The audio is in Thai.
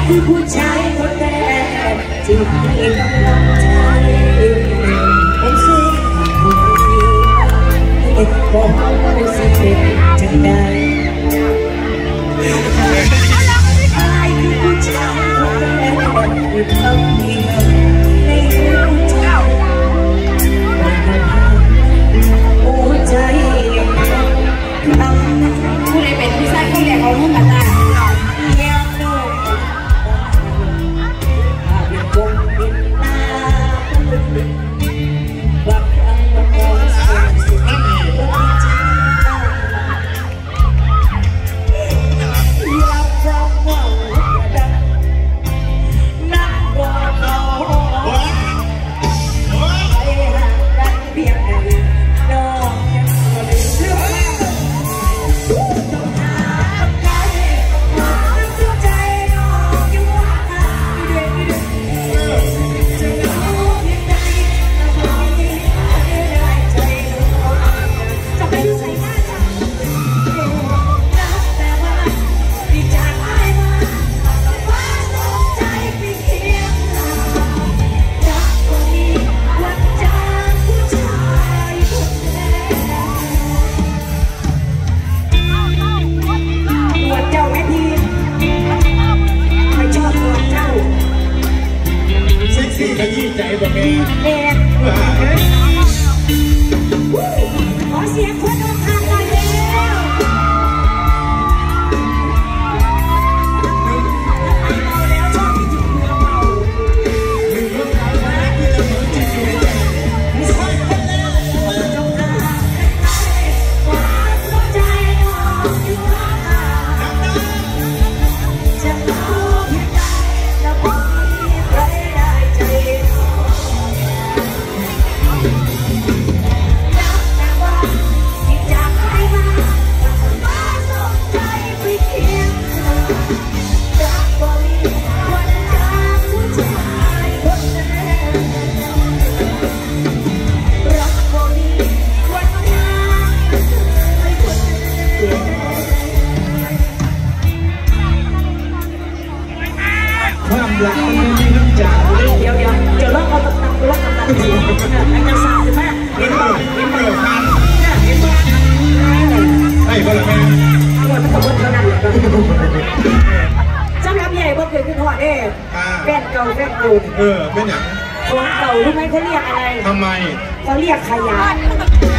คือผู้ชายคนแรกที่ให้กำลังใจผมซื้อเอ็ดบอกสิเป็นจังใดอายคือผู้ชายคนแรกที่ทำให้ในหัวใจหัวใจผู้ใดเป็นผู้ชายคนแรกของมึงกันนะจำรับใหญ่บ่เคยขึ้นหัวเด้แฟนเก่าแฟนคุณเป็นอย่างของเก่ารู้ไหมเขาเรียกอะไรทำไมเขาเรียกขยะ